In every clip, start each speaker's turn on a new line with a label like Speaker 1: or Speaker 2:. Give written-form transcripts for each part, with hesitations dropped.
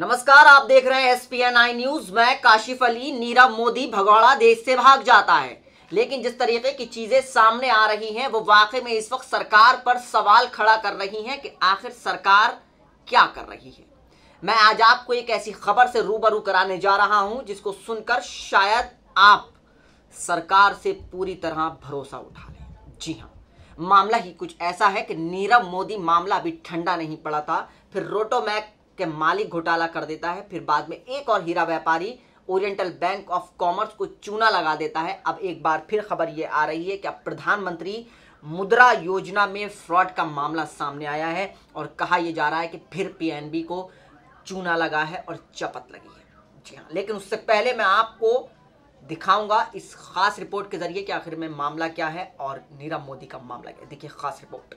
Speaker 1: नमस्कार, आप देख रहे हैं SPN न्यूज। मैं काशिफ अली। नीरव मोदी भगौड़ा देश से भाग जाता है, लेकिन जिस तरीके की चीजें सामने आ रही हैं वो वाकई में इस वक्त सरकार पर सवाल खड़ा कर रही हैं कि आखिर सरकार क्या कर रही है। मैं आज आपको एक ऐसी खबर से रूबरू कराने जा रहा हूं जिसको सुनकर शायद आप सरकार से पूरी तरह भरोसा उठा लें। जी हाँ, मामला ही कुछ ऐसा है कि नीरव मोदी मामला अभी ठंडा नहीं पड़ा था, फिर रोटोमैक के मालिक घोटाला कर देता है, फिर बाद में एक और हीरा व्यापारी ओरिएंटल बैंक ऑफ कॉमर्स को चूना लगा देता है। अब एक बार फिर खबर ये आ रही है कि अब प्रधानमंत्री मुद्रा योजना में फ्रॉड का मामला सामने आया है और कहा यह जा रहा है कि फिर PNB को चूना लगा है और चपत लगी है। जी हाँ, लेकिन उससे पहले मैं आपको दिखाऊंगा इस खास रिपोर्ट के जरिए कि आखिर में मामला क्या है और नीरव मोदी का मामला क्या है। देखिए खास रिपोर्ट।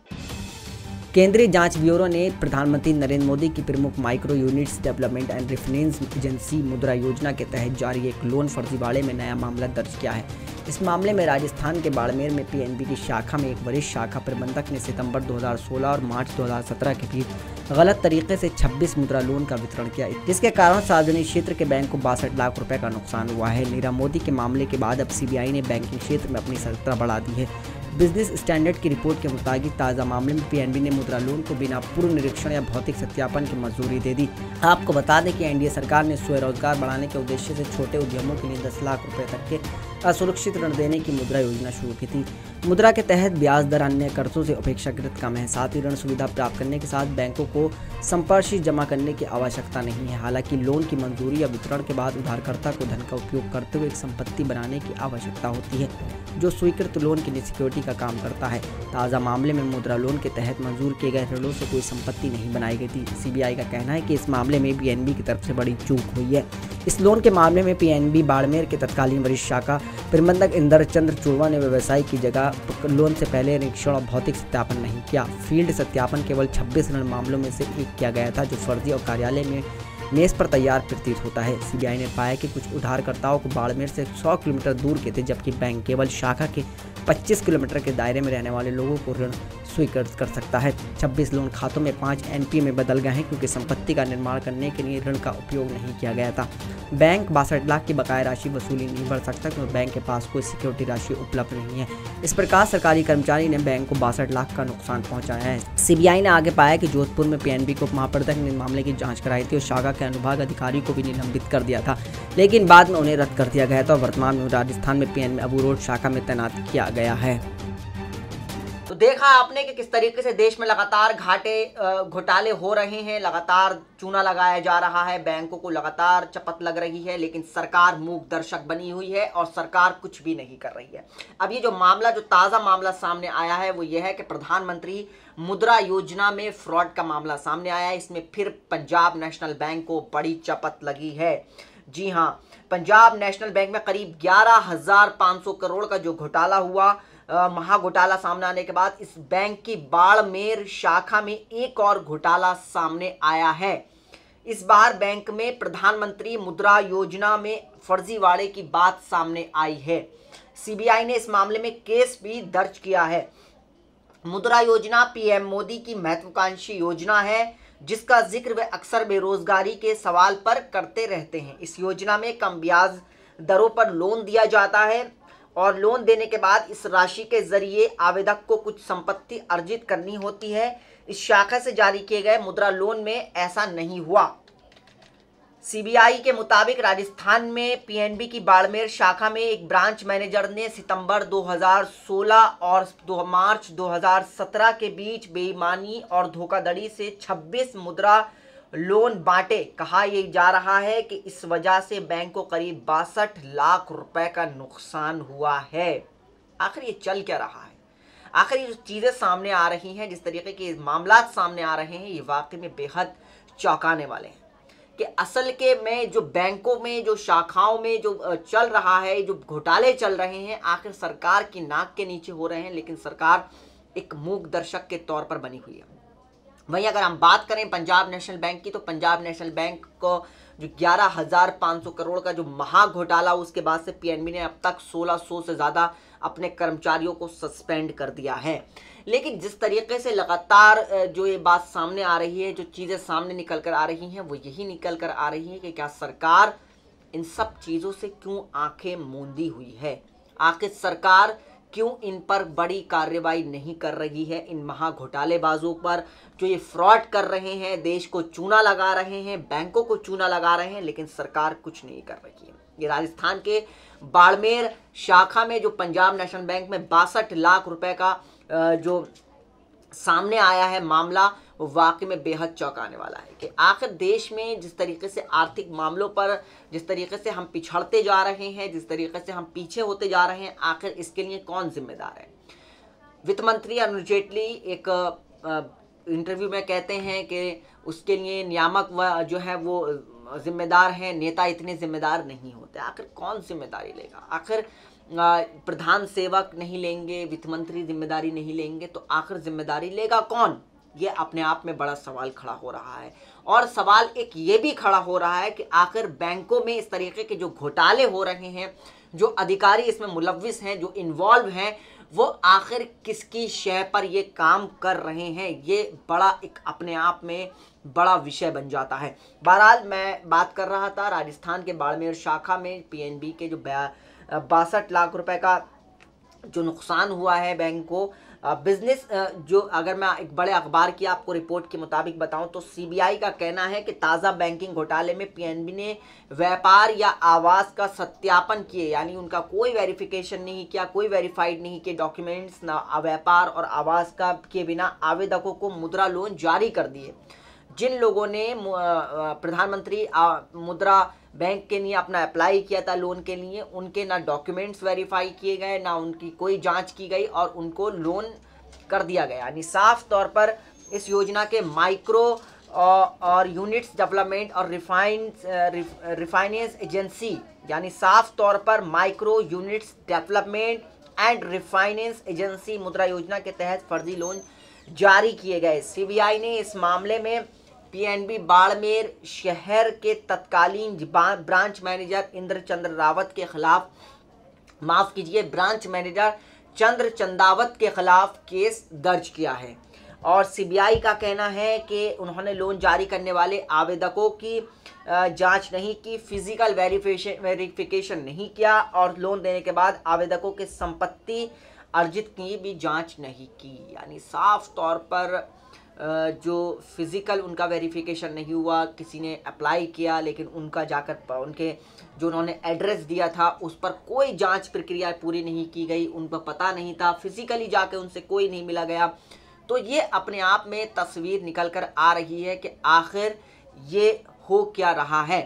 Speaker 2: केंद्रीय जांच ब्यूरो ने प्रधानमंत्री नरेंद्र मोदी की प्रमुख micro units development and refinance agency Mudra Yojana के तहत जारी एक लोन फर्जीवाड़े में नया मामला दर्ज किया है। इस मामले में राजस्थान के बाड़मेर में PNB की शाखा में एक वरिष्ठ शाखा प्रबंधक ने सितंबर 2016 और मार्च 2017 के बीच गलत तरीके से 26 मुद्रा लोन का वितरण किया, जिसके कारण सार्वजनिक क्षेत्र के बैंक को 62 लाख रुपए का नुकसान हुआ है। नीरव मोदी के मामले के बाद अब CBI ने बैंकिंग क्षेत्र में अपनी सतर्कता बढ़ा दी है। बिजनेस स्टैंडर्ड की रिपोर्ट के मुताबिक ताज़ा मामले में PNB ने मुद्रा लोन को बिना पूर्व निरीक्षण या भौतिक सत्यापन की मंजूरी दे दी। आपको बता दें कि NDA सरकार ने स्वरोजगार बढ़ाने के उद्देश्य से छोटे उद्यमों के लिए 10 लाख रुपए तक के असुरक्षित ऋण देने की मुद्रा योजना शुरू की थी। मुद्रा के तहत ब्याज दर अन्य कर्जों से अपेक्षाकृत कम है। साथ ही ऋण सुविधा प्राप्त करने के साथ बैंकों को संपार्श्विक जमा करने की आवश्यकता नहीं है। हालांकि लोन की मंजूरी या वितरण के बाद उधारकर्ता को धन का उपयोग करते हुए एक संपत्ति बनाने की आवश्यकता होती है, जो स्वीकृत लोन की सिक्योरिटी का काम करता है। ताज़ा मामले में मुद्रा लोन के तहत मंजूर किए गए ऋणों से कोई संपत्ति नहीं बनाई गई थी। CBI का कहना है कि इस मामले में PNB की तरफ से बड़ी चूक हुई है। इस लोन के मामले में PNB बाड़मेर के तत्कालीन वरिष्ठ शाखा प्रबंधक इंदर चंद्र चूड़वा ने व्यवसाय की जगह लोन से पहले निरीक्षण और भौतिक सत्यापन नहीं किया। फील्ड सत्यापन केवल 26 ऋण मामलों में से एक किया गया था, जो फर्जी और कार्यालय में मेज पर तैयार प्रतीत होता है। CBI ने पाया कि कुछ उधारकर्ताओं को बाड़मेर से 100 किलोमीटर दूर के थे, जबकि बैंक केवल शाखा के 25 किलोमीटर के दायरे में रहने वाले लोगों को ऋण स्वीकृत कर सकता है। 26 लोन खातों में 5 NPA में बदल गए हैं, क्योंकि संपत्ति का निर्माण करने के लिए ऋण का उपयोग नहीं किया गया था। बैंक 62 लाख की बकाया राशि वसूली नहीं बढ़ सकता, क्योंकि बैंक के पास कोई सिक्योरिटी राशि उपलब्ध नहीं है। इस प्रकार सरकारी कर्मचारी ने बैंक को 62 लाख का नुकसान पहुंचाया है। CBI ने आगे पाया कि जोधपुर में PNB को महाप्रबंधक ने मामले की जाँच कराई थी और शाखा के अनुभाग अधिकारी को भी निलंबित कर दिया था, लेकिन बाद में उन्हें रद्द कर दिया गया था और वर्तमान में राजस्थान में PNB अबू रोड शाखा में तैनात किया गया है।
Speaker 1: तो देखा आपने कि किस तरीके से देश में लगातार घोटाले हो रहे हैं, लगातार चूना लगाया जा रहा है, बैंकों को लगातार चपत लग रही है, लेकिन सरकार मूक दर्शक बनी हुई है और सरकार कुछ भी नहीं कर रही है। अब ये जो ताज़ा मामला सामने आया है वो ये है कि प्रधानमंत्री मुद्रा योजना में फ्रॉड का मामला सामने आया है। इसमें फिर पंजाब नेशनल बैंक को बड़ी चपत लगी है। जी हाँ, पंजाब नेशनल बैंक में करीब 11,500 करोड़ का जो घोटाला हुआ, महा घोटाला सामने आने के बाद इस बैंक की बाड़मेर शाखा में एक और घोटाला सामने आया है। इस बार बैंक में प्रधानमंत्री मुद्रा योजना में फर्जीवाड़े की बात सामने आई है। CBI ने इस मामले में केस भी दर्ज किया है। मुद्रा योजना PM मोदी की महत्वाकांक्षी योजना है, जिसका जिक्र वे अक्सर बेरोजगारी के सवाल पर करते रहते हैं। इस योजना में कम ब्याज दरों पर लोन दिया जाता है और लोन देने के बाद इस राशि के जरिए आवेदक को कुछ संपत्ति अर्जित करनी होती है। इस शाखा से जारी किए गए मुद्रा लोन में ऐसा नहीं हुआ। CBI के मुताबिक राजस्थान में PNB की बाड़मेर शाखा में एक ब्रांच मैनेजर ने सितंबर 2016 और मार्च 2017 के बीच बेईमानी और धोखाधड़ी से 26 मुद्रा लोन बांटे। कहा यह जा रहा है कि इस वजह से बैंक को करीब 62 लाख रुपए का नुकसान हुआ है। आखिर ये चल क्या रहा है? आखिर ये जो चीज़ें सामने आ रही हैं, जिस तरीके के मामला सामने आ रहे हैं, ये वाकई में बेहद चौंकाने वाले हैं कि असल के में जो बैंकों में, जो शाखाओं में जो चल रहा है, जो घोटाले चल रहे हैं, आखिर सरकार की नाक के नीचे हो रहे हैं, लेकिन सरकार एक मूक दर्शक के तौर पर बनी हुई है। वहीं अगर हम बात करें पंजाब नेशनल बैंक की, तो पंजाब नेशनल बैंक को जो 11,500 करोड़ का जो महा घोटाला, उसके बाद से PNB ने अब तक 1600 से ज़्यादा अपने कर्मचारियों को सस्पेंड कर दिया है। लेकिन जिस तरीके से लगातार जो ये बात सामने आ रही है, जो चीज़ें सामने निकल कर आ रही हैं, वो यही निकल कर आ रही है कि क्या सरकार इन सब चीज़ों से क्यों आंखें मूंदी हुई है। आखिर सरकार क्यों इन पर बड़ी कार्रवाई नहीं कर रही है, इन महा घोटालेबाजों पर जो ये फ्रॉड कर रहे हैं, देश को चूना लगा रहे हैं, बैंकों को चूना लगा रहे हैं, लेकिन सरकार कुछ नहीं कर रही है। ये राजस्थान के बाड़मेर शाखा में जो पंजाब नेशनल बैंक में 62 लाख रुपए का जो सामने आया है मामला, वो वाकई में बेहद चौंकाने वाला है कि आखिर देश में जिस तरीके से आर्थिक मामलों पर जिस तरीके से हम पिछड़ते जा रहे हैं, जिस तरीके से हम पीछे होते जा रहे हैं, आखिर इसके लिए कौन जिम्मेदार है। वित्त मंत्री अरुण जेटली एक इंटरव्यू में कहते हैं कि उसके लिए नियामक जो है वो जिम्मेदार हैं, नेता इतने जिम्मेदार नहीं होते। आखिर कौन जिम्मेदारी लेगा? आखिर प्रधान सेवक नहीं लेंगे, वित्त मंत्री जिम्मेदारी नहीं लेंगे, तो आखिर जिम्मेदारी लेगा कौन? ये अपने आप में बड़ा सवाल खड़ा हो रहा है। और सवाल एक ये भी खड़ा हो रहा है कि आखिर बैंकों में इस तरीके के जो घोटाले हो रहे हैं, जो अधिकारी इसमें मुलव्विस हैं, जो इन्वॉल्व हैं, वो आखिर किसकी शय पर ये काम कर रहे हैं, ये बड़ा एक अपने आप में बड़ा विषय बन जाता है। बहरहाल मैं बात कर रहा था राजस्थान के बाड़मेर शाखा में पीएनबी के जो 62 लाख रुपए का जो नुकसान हुआ है बैंक को, बिजनेस जो अगर मैं एक बड़े अखबार की आपको रिपोर्ट के मुताबिक बताऊं तो सीबीआई का कहना है कि ताज़ा बैंकिंग घोटाले में पीएनबी ने व्यापार या आवास का सत्यापन किए, यानी उनका कोई वेरिफिकेशन नहीं किया, कोई वेरीफाइड नहीं किए डॉक्यूमेंट्स, ना व्यापार और आवास का के बिना आवेदकों को मुद्रा लोन जारी कर दिए। जिन लोगों ने प्रधानमंत्री मुद्रा बैंक के लिए अपना अप्लाई किया था लोन के लिए, उनके ना डॉक्यूमेंट्स वेरीफाई किए गए, ना उनकी कोई जांच की गई और उनको लोन कर दिया गया। यानी साफ तौर पर इस योजना के माइक्रो और यूनिट्स डेवलपमेंट और रिफाइनेंस एजेंसी, यानी साफ तौर पर micro units development and refinance agency Mudra Yojana के तहत फर्जी लोन जारी किए गए। सीबीआई ने इस मामले में पीएनबी बाड़मेर शहर के तत्कालीन ब्रांच मैनेजर इंद्रचंद्र रावत के खिलाफ, माफ कीजिए, ब्रांच मैनेजर चंद्र चंदावत के खिलाफ केस दर्ज किया है। और सीबीआई का कहना है कि उन्होंने लोन जारी करने वाले आवेदकों की जांच नहीं की, फिजिकल वेरिफिकेशन नहीं किया और लोन देने के बाद आवेदकों के संपत्ति अर्जित की भी जांच नहीं की। यानी साफ तौर पर जो फिज़िकल उनका वेरिफिकेशन नहीं हुआ, किसी ने अप्लाई किया लेकिन उनका जाकर उनके जो उन्होंने एड्रेस दिया था उस पर कोई जांच प्रक्रिया पूरी नहीं की गई, उन पर पता नहीं था, फिज़िकली जाकर उनसे कोई नहीं मिला गया। तो ये अपने आप में तस्वीर निकल कर आ रही है कि आखिर ये हो क्या रहा है।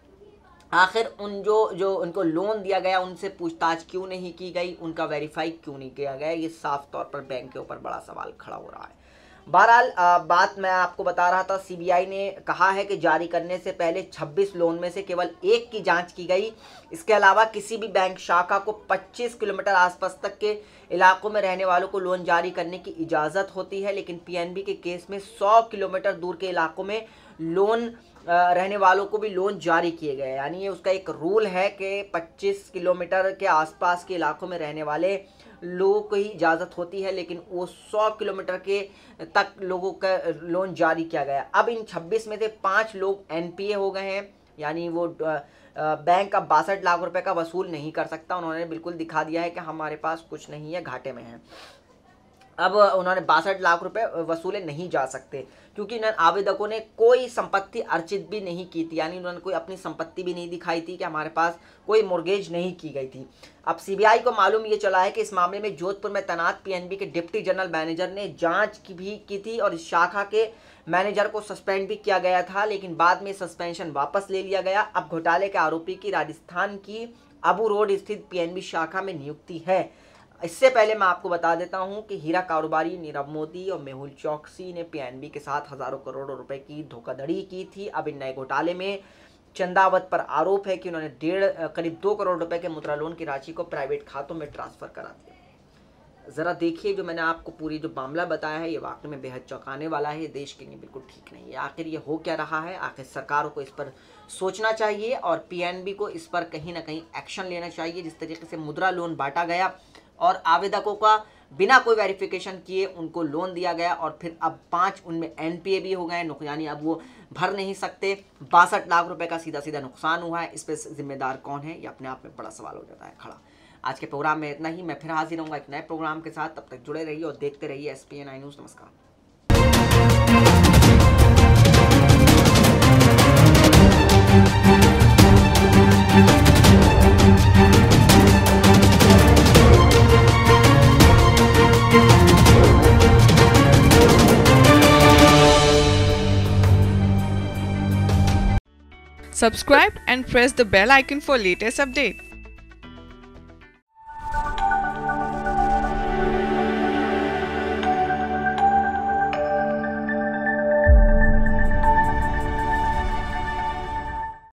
Speaker 1: आखिर जो उनको लोन दिया गया उनसे पूछताछ क्यों नहीं की गई, उनका वेरीफाई क्यों नहीं किया गया, ये साफ तौर पर बैंक के ऊपर बड़ा सवाल खड़ा हो रहा है। बहरहाल बात मैं आपको बता रहा था, सीबीआई ने कहा है कि जारी करने से पहले 26 लोन में से केवल एक की जांच की गई। इसके अलावा किसी भी बैंक शाखा को 25 किलोमीटर आसपास तक के इलाकों में रहने वालों को लोन जारी करने की इजाज़त होती है, लेकिन पीएनबी के केस में 100 किलोमीटर दूर के इलाकों में लोन रहने वालों को भी लोन जारी किए गए। यानी ये उसका एक रूल है कि 25 किलोमीटर के आसपास के इलाकों में रहने वाले लोगों को ही इजाज़त होती है, लेकिन वो 100 किलोमीटर के तक लोगों का लोन जारी किया गया। अब इन 26 में से 5 लोग एनपीए हो गए हैं, यानी वो बैंक अब 62 लाख रुपए का वसूल नहीं कर सकता। उन्होंने बिल्कुल दिखा दिया है कि हमारे पास कुछ नहीं है, घाटे में है। अब उन्होंने 62 लाख रुपए वसूले नहीं जा सकते क्योंकि आवेदकों ने कोई संपत्ति अर्जित भी नहीं की थी, यानी उन्होंने कोई अपनी संपत्ति भी नहीं दिखाई थी कि हमारे पास कोई मोर्गेज नहीं की गई थी। अब सीबीआई को मालूम ये चला है कि इस मामले में जोधपुर में तैनात पीएनबी के डिप्टी जनरल मैनेजर ने जांच की थी और इस शाखा के मैनेजर को सस्पेंड भी किया गया था, लेकिन बाद में सस्पेंशन वापस ले लिया गया। अब घोटाले के आरोपी की राजस्थान की अबू रोड स्थित पीएनबी शाखा में नियुक्ति है। इससे पहले मैं आपको बता देता हूं कि हीरा कारोबारी नीरव मोदी और मेहुल चौकसी ने पीएनबी के साथ हजारों करोड़ रुपए की धोखाधड़ी की थी। अब इन नए घोटाले में चंदावत पर आरोप है कि उन्होंने करीब 2 करोड़ रुपए के मुद्रा लोन की राशि को प्राइवेट खातों में ट्रांसफर करा दिया। ज़रा देखिए, जो मैंने आपको पूरी जो मामला बताया है ये वाकई में बेहद चौंकाने वाला है, देश के लिए बिल्कुल ठीक नहीं है। आखिर ये हो क्या रहा है? आखिर सरकार को इस पर सोचना चाहिए और पीएनबी को इस पर कहीं ना कहीं एक्शन लेना चाहिए। जिस तरीके से मुद्रा लोन बांटा गया और आवेदकों का बिना कोई वेरिफिकेशन किए उनको लोन दिया गया और फिर अब 5 उनमें एनपीए भी हो गए, यानी अब वो भर नहीं सकते। 62 लाख रुपए का सीधा सीधा नुकसान हुआ है। इस पर जिम्मेदार कौन है, ये अपने आप में बड़ा सवाल हो जाता है खड़ा। आज के प्रोग्राम में इतना ही। मैं फिर हाजिर होऊंगा एक नए प्रोग्राम के साथ। तब तक जुड़े रहिए और देखते रहिए SPN I न्यूज़। नमस्कार।
Speaker 3: Subscribe and press the bell icon for latest update.